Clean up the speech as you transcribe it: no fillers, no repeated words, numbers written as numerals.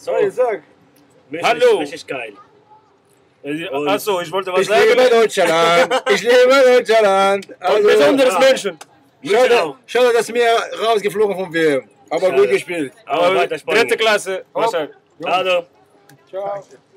So, sag. Hallo. Richtig geil. Achso, ich wollte was Ich liebe sagen. Deutschland. Ich liebe Deutschland. Also, Besonderes Menschen. schade, dass wir rausgeflogen vom WM. Aber Schade. gut gespielt. Aber weiter Spanien. Dritte Klasse. Wahrscheinlich. Also. Ciao.